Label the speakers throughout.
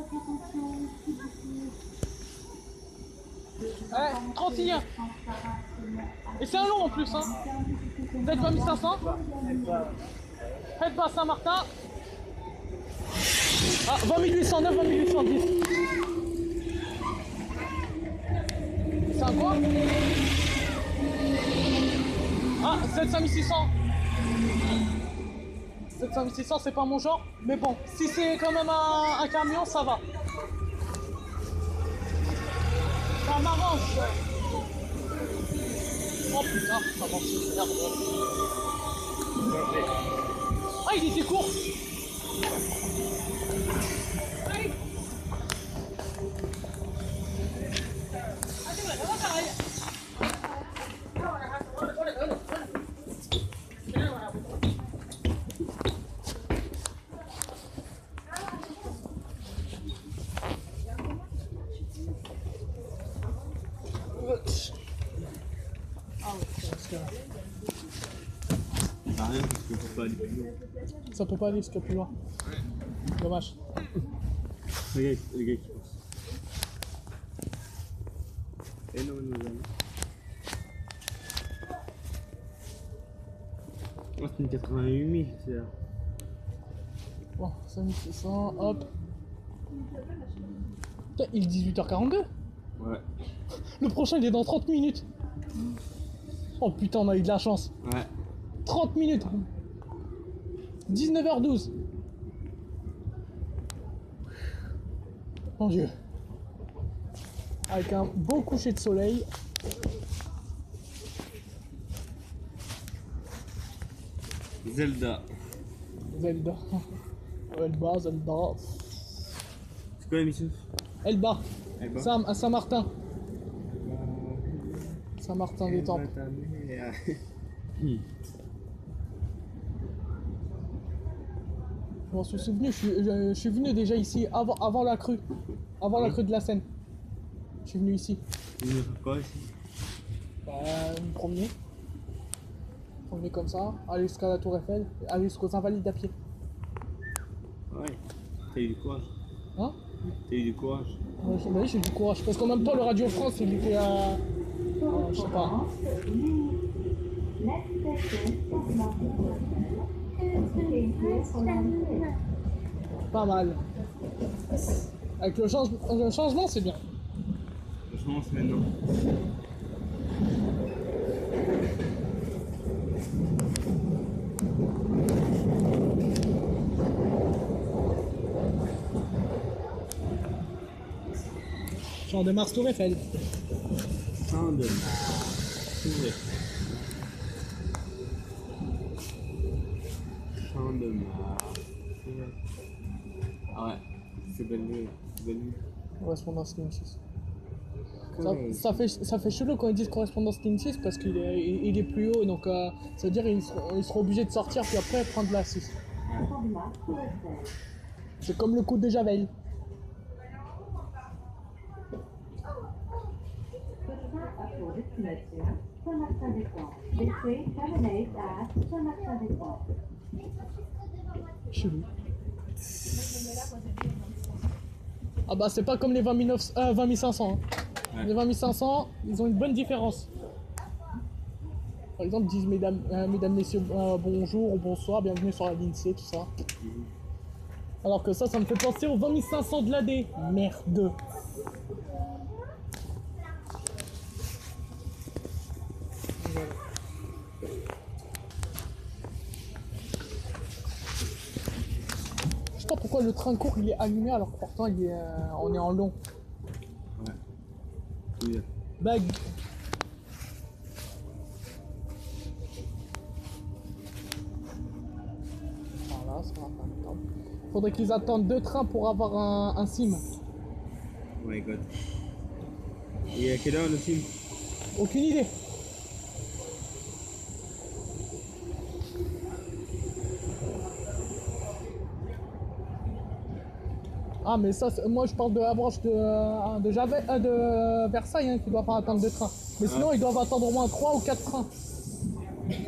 Speaker 1: Ouais, 31. Et c'est un long en plus, hein. Vous êtes 20 500. Faites pas Saint-Martin. Ah, 20 809, 20 810. C'est un quoi? Ah, 7600. 7600, c'est pas mon genre. Mais bon, si c'est quand même un camion, ça va. Ça m'arrange. Oh putain, ça marche, merde. Ah, il était court.
Speaker 2: Rien parce qu'on peut pas aller plus loin.
Speaker 1: Ça peut pas aller jusqu'à plus loin. Dommage.
Speaker 2: Le gars qui passe. Et non, nous allons. Oh, c'est une 88 000, c'est là.
Speaker 1: Bon, 5600, hop. Putain, il est 18h42.
Speaker 2: Ouais.
Speaker 1: Le prochain, il est dans 30 minutes. Oh putain, on a eu de la chance.
Speaker 2: Ouais.
Speaker 1: 30 minutes. 19h12. Mon Dieu. Avec un beau coucher de soleil.
Speaker 2: Zelda.
Speaker 1: Zelda. Elba, Zelda.
Speaker 2: C'est quoi la mission?
Speaker 1: Elba.
Speaker 2: Elba.
Speaker 1: À Saint-Martin. Saint-Martin des Temples. Je m'en suis souvenu, je suis venu déjà ici avant la crue. Avant la crue de la Seine. Je suis venu ici.
Speaker 2: Tu veux faire quoi ici?
Speaker 1: Me promener. Promener comme ça, aller jusqu'à la Tour Eiffel, aller jusqu'aux Invalides à pied.
Speaker 2: Ouais. T'as eu du courage.
Speaker 1: Hein?
Speaker 2: T'as eu du courage.
Speaker 1: Ouais, j'ai du courage. Parce qu'en même temps, le Radio France, il était à. Je sais pas. Pas mal. Avec le changement, c'est bien.
Speaker 2: Le changement, c'est maintenant.
Speaker 1: Champ de Mars Tour Eiffel.
Speaker 2: Champ de Mars. Champ de Mars. Ah ouais, c'est belle nuit.
Speaker 1: Correspondance ligne 6. Ça fait chelou quand ils disent correspondance ligne 6 parce qu'il est plus haut, donc ça veut dire qu'ils seront obligés de sortir puis après prendre la 6. C'est comme le coup de Javel. Chelou. Ah bah c'est pas comme les 20 500. Hein. Ouais. Les 20 500, ils ont une bonne différence. Par exemple, ils disent mesdames, messieurs, bonjour ou bonsoir, bienvenue sur la ligne C, tout ça. Alors que ça me fait penser aux 20 500 de l'AD. Merde. Voilà. Je sais pas pourquoi le train court il est allumé alors que pourtant on est en long.
Speaker 2: Ouais. Oui.
Speaker 1: Bag. Voilà, ça va pas attendre. Faudrait qu'ils attendent 2 trains pour avoir un SIM.
Speaker 2: Oh my god. Et à quelle heure le film?
Speaker 1: Aucune idée. Ah mais ça, moi je parle de la branche de Versailles hein, qui doit pas attendre 2 trains. Mais sinon ils doivent attendre au moins 3 ou 4 trains.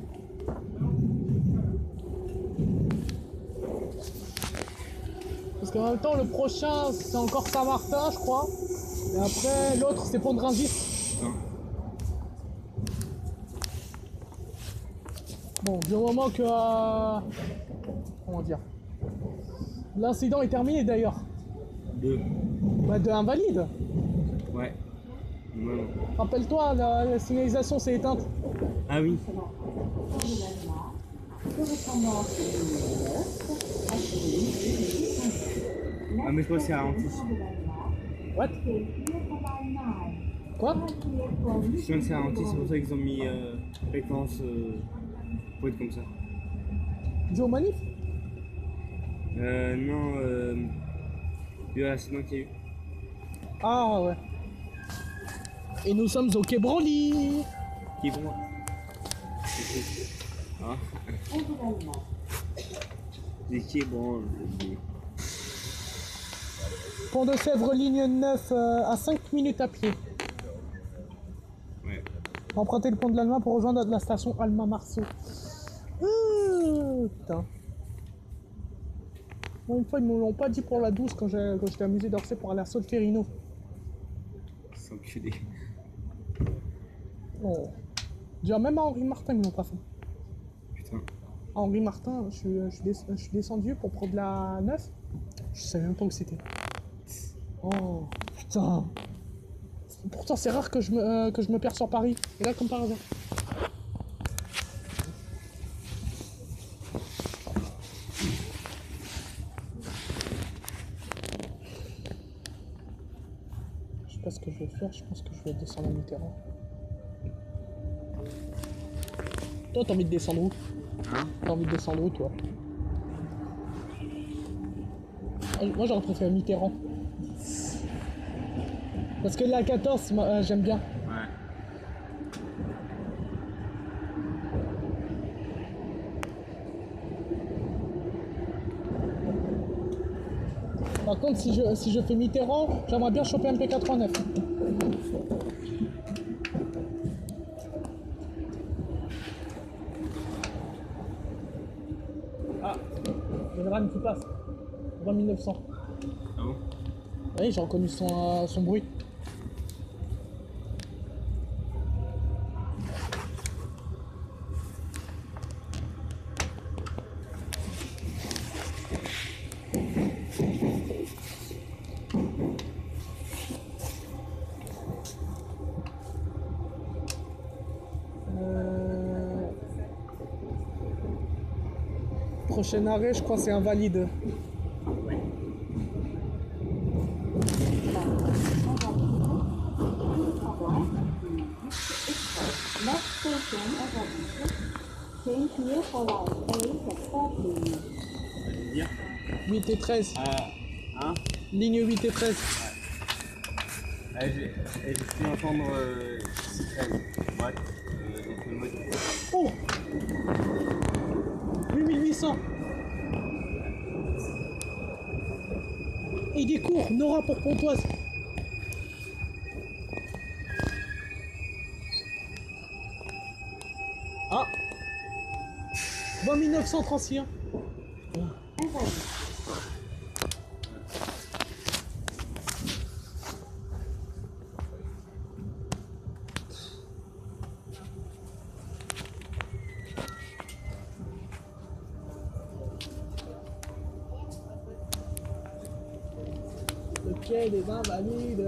Speaker 1: Parce Parce qu'en même temps, le prochain, c'est encore Saint-Martin, je crois. Et après, l'autre, c'est Pont-de-Rungis.
Speaker 2: Non.
Speaker 1: Bon, du moment que... comment dire? L'incident est terminé, d'ailleurs.
Speaker 2: Deux.
Speaker 1: Bah, de invalide.
Speaker 2: Ouais. Non.
Speaker 1: Rappelle-toi, la signalisation s'est éteinte.
Speaker 2: Ah oui. Ah mais je crois que c'est ralenti.
Speaker 1: What? Quoi?
Speaker 2: Je crois que c'est ralenti, c'est pour ça qu'ils ont mis fréquence pour être comme ça.
Speaker 1: Dû au manif?
Speaker 2: Non, vu à l'accident qu'il y a eu.
Speaker 1: Ah ouais. Et nous sommes au Quai Branly.
Speaker 2: Qui est bon. Ah. Des qui est bon.
Speaker 1: Pont de Sèvres, ligne 9, à 5 minutes à pied.
Speaker 2: Ouais.
Speaker 1: Empruntez le pont de l'Alma pour rejoindre la station Alma-Marceau. Putain. Bon, une fois, ils ne me l'ont pas dit pour la 12 quand j'étais amusé d'Orsay pour aller à Solferino.
Speaker 2: Sans enculé.
Speaker 1: Oh. Déjà, même à Henri Martin, ils ne l'ont pas fait.
Speaker 2: Putain.
Speaker 1: À Henri Martin, je suis descendu pour prendre la 9. Je savais même pas où c'était. Oh, putain. Pourtant, c'est rare que je me perds sur Paris. Et là, comme par hasard. Je sais pas ce que je vais faire. Je pense que je vais descendre à Mitterrand. Toi, t'as envie de descendre où?
Speaker 2: Hein?
Speaker 1: T'as envie de descendre où, toi? Moi, j'aurais préféré Mitterrand. Parce que la 14, j'aime bien.
Speaker 2: Ouais.
Speaker 1: Par contre, si je fais Mitterrand, j'aimerais bien choper un MP89. Ah, il y a une rame qui passe. 20 900.
Speaker 2: Ah bon?
Speaker 1: Oui, j'ai reconnu son bruit. Prochain arrêt, je crois que c'est Invalide.
Speaker 2: Ouais.
Speaker 3: Next station Invalide. Change here for line A at 4 please.
Speaker 2: Allez dire.
Speaker 1: 8 et 13.
Speaker 2: Hein?
Speaker 1: Ligne 8 et 13.
Speaker 2: J'ai pu entendre 6-13. Ouais. Donc le mode.
Speaker 1: Oh 8800. Et des cours, Nora pour Pontoise. Ah 20 931. Le quai des Invalides.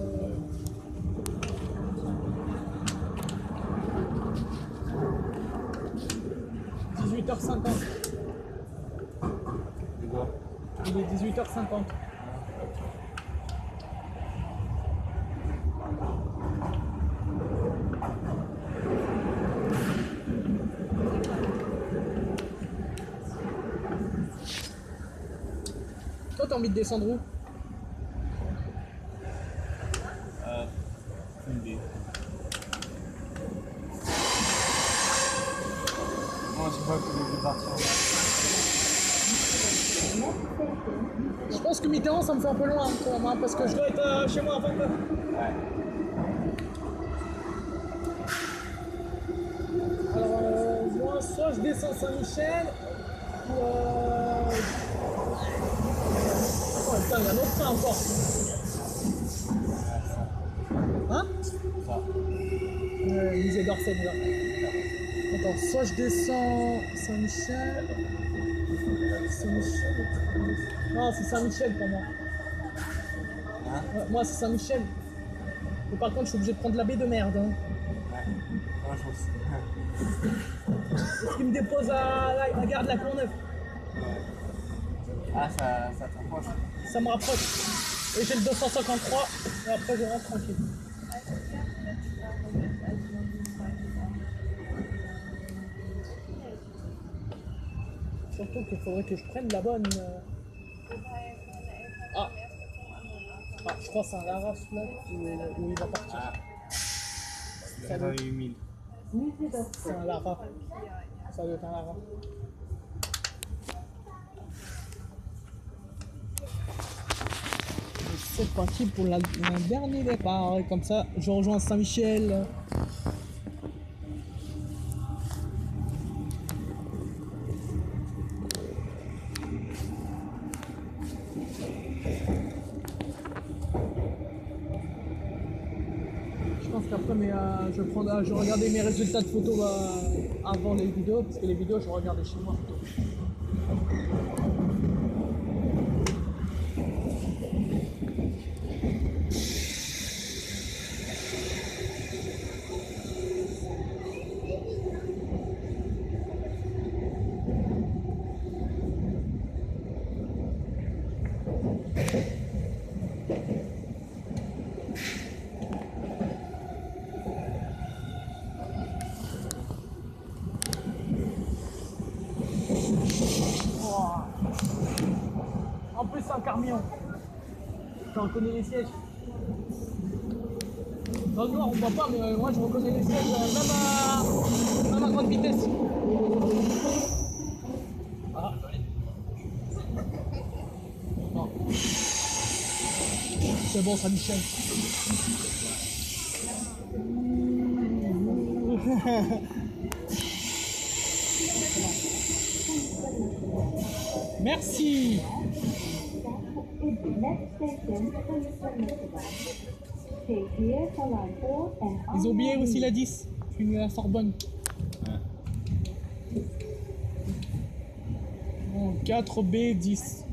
Speaker 1: 18h50. Il est 18h50. Toi, t'as envie de descendre où?
Speaker 2: Une idée. Moi, je sais pas que je vais partir.
Speaker 1: Je pense que Mitterrand, ça me fait un peu loin quand même, hein, parce que je dois être chez moi avant que...
Speaker 2: Ouais.
Speaker 1: Alors, moi, soit je descends Saint-Michel, ou un autre train encore. Hein?
Speaker 2: Ça.
Speaker 1: Musée d'Orsay, là. Attends, soit je descends Saint-Michel. Saint-Michel. Non, c'est Saint-Michel pour moi.
Speaker 2: Hein?
Speaker 1: Ouais, moi, c'est Saint-Michel. Mais par contre, je suis obligé de prendre la baie de merde. Hein.
Speaker 2: Ouais. Non, je pense.
Speaker 1: Est-ce qu'il me dépose à la gare de la Courneuve?
Speaker 2: Ouais. Ah, ça t'approche.
Speaker 1: Ça me rapproche. Et j'ai le 253. Et après, je rentre tranquille. Surtout qu'il faudrait que je prenne la bonne. Ah, je crois que c'est un Lara là où il va partir.
Speaker 2: Ah.
Speaker 1: Ça
Speaker 2: Dans
Speaker 1: doit-
Speaker 2: les 8000.
Speaker 3: Musée d'Orsay.
Speaker 1: C'est un Lara. Ça doit être un Lara. C'est parti pour le dernier départ. Et comme ça, je rejoins Saint-Michel. Je pense qu'après, je vais regarder mes résultats de photos avant les vidéos, parce que les vidéos, je regardais chez moi. En plus, c'est un camion. Tu reconnais les sièges. Dans le noir, on voit pas, mais moi, je reconnais les sièges, même à grande vitesse. Ah. Non. C'est bon, ça Michel. Merci.
Speaker 3: Next station, Take here for line 4 and
Speaker 1: Ils ont oublié aussi la 10, une à Sorbonne.
Speaker 2: Ouais.
Speaker 1: Bon, 4B10.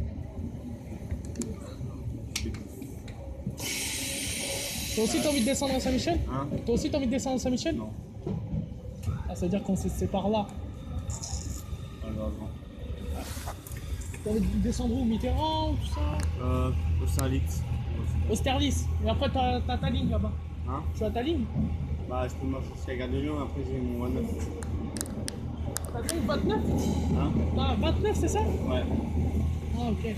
Speaker 1: Toi aussi t'as envie de descendre à Saint-Michel?
Speaker 2: Hein?
Speaker 1: Toi aussi t'as envie de descendre à Saint-Michel?
Speaker 2: Non.
Speaker 1: Ah, ça veut dire qu'on se sépare là.
Speaker 2: Malheureusement.
Speaker 1: T'as envie de descendre où? Mitterrand ou tout ça?
Speaker 2: Austerlitz.
Speaker 1: Austerlitz. Et après t'as ta ligne là-bas.
Speaker 2: Hein?
Speaker 1: Tu as ta ligne?
Speaker 2: Bah, je peux marcher jusqu'à la gare de Lyon, après j'ai mon 29.
Speaker 1: T'as ta ligne 29?
Speaker 2: Hein?
Speaker 1: T'as 29 c'est ça?
Speaker 2: Ouais.
Speaker 1: Ah ok.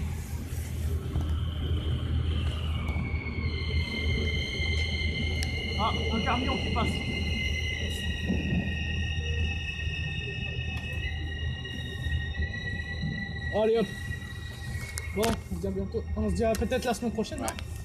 Speaker 1: Ah, un camion qui passe. Allez hop. Bon, on se dit à bientôt. On se dit à peut-être la semaine prochaine.
Speaker 2: Ouais.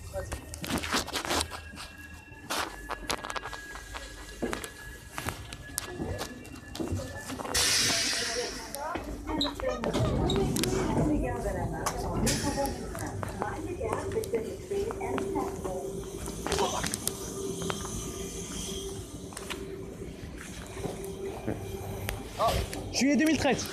Speaker 1: Juillet 2013.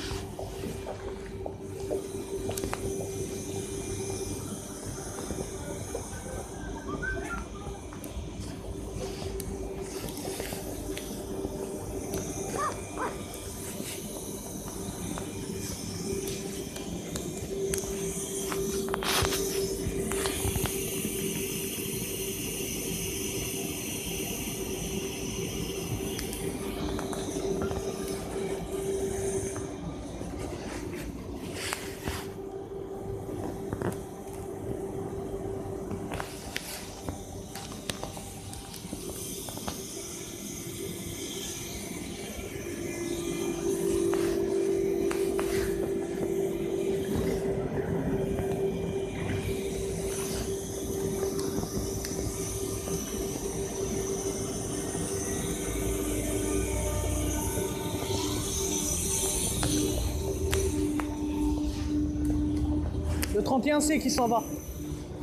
Speaker 1: Le 31C qui s'en va.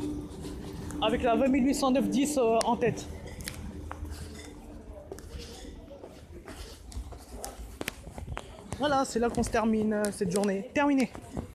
Speaker 1: avec la 20809-10 en tête. Voilà, c'est là qu'on se termine cette journée. Terminé.